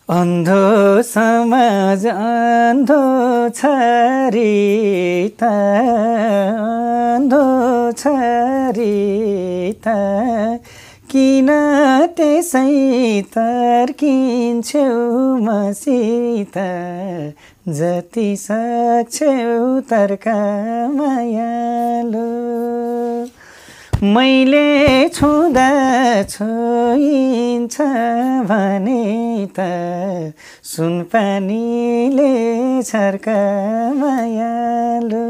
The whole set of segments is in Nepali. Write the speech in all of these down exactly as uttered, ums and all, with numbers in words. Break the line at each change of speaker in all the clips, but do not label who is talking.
अन्धो समाज अन्धो छ रे त अन्धो छ रे त किन त्यसै तर्किन्छौ मसित जति सक्छौ तर्क मायालु मैले छुँदा छोइन्छ भने त सुनपानीले छर्क मायालु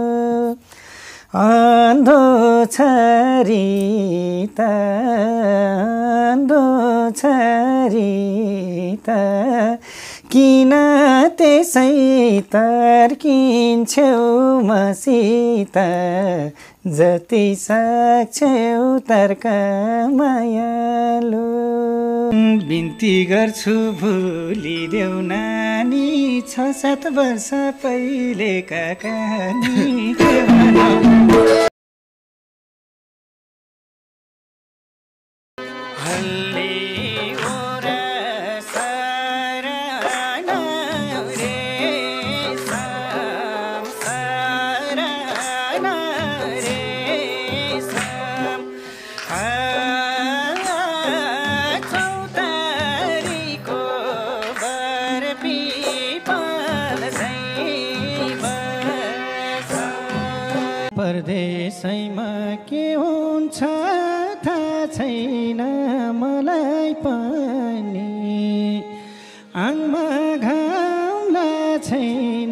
अन्धो छ रे त अन्धो छ रे त किन त्यसै तर्किन्छौ मसित जति सक्छौ तर्क मायालु बिन्ती गर्छु भुलिदेऊ नानी छ सात वर्ष पहिलेका कहानी परदेशैमा के हुन्छ थाहा छैन मलाई पनि आङमा घाम छैन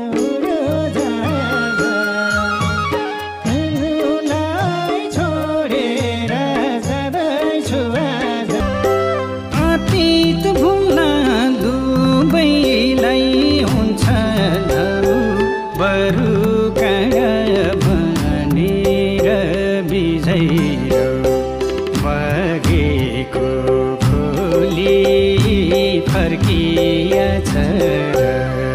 उडोलाई छोडेर जाँदैछु आज अतीत भुल्न दुबईलाई हुन्छ बरु बगेको खोली फर्किया छ।